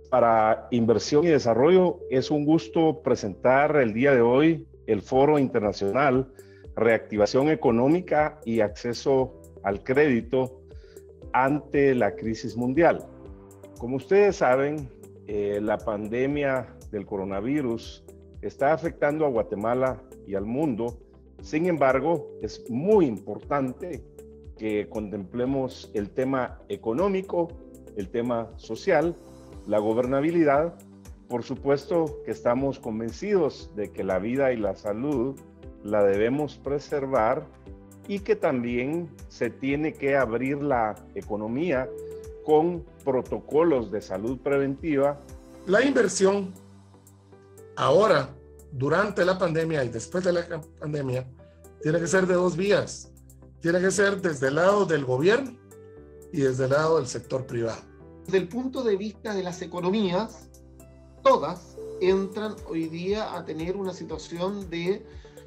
Para Inversión y Desarrollo, es un gusto presentar el día de hoy el Foro Internacional Reactivación Económica y Acceso al Crédito ante la Crisis Mundial. Como ustedes saben, la pandemia del coronavirus está afectando a Guatemala y al mundo. Sin embargo, es muy importante que contemplemos el tema económico, el tema social, la gobernabilidad. Por supuesto que estamos convencidos de que la vida y la salud la debemos preservar y que también se tiene que abrir la economía con protocolos de salud preventiva. La inversión ahora, durante la pandemia y después de la pandemia, tiene que ser de dos vías. Tiene que ser desde el lado del gobierno y desde el lado del sector privado. Desde el punto de vista de las economías, todas entran hoy día a tener una situación de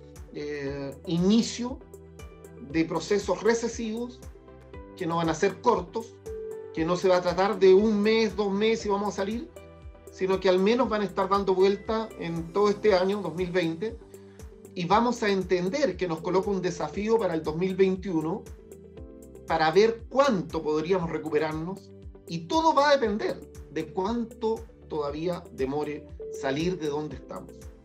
inicio de procesos recesivos que no van a ser cortos, que no se va a tratar de un mes, 2 meses y vamos a salir, sino que al menos van a estar dando vuelta en todo este año, 2020, y vamos a entender que nos coloca un desafío para el 2021 para ver cuánto podríamos recuperarnos, y todo va a depender de cuánto todavía demore salir de donde estamos.